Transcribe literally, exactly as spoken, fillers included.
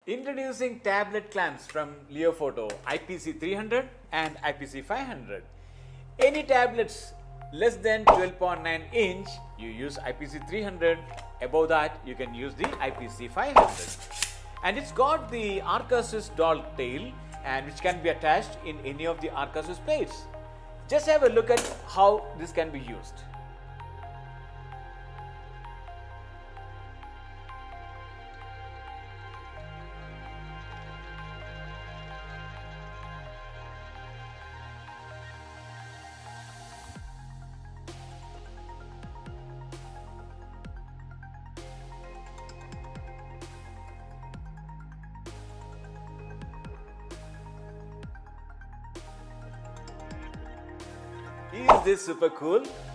Introducing tablet clamps from Leofoto I P C three hundred and I P C five hundred. Any tablets less than twelve point nine inch, you use I P C three hundred. Above that, you can use the I P C five hundred. And it's got the Arcasus dog tail, and which can be attached in any of the Arcasus plates. Just have a look at how this can be used. Is this super cool?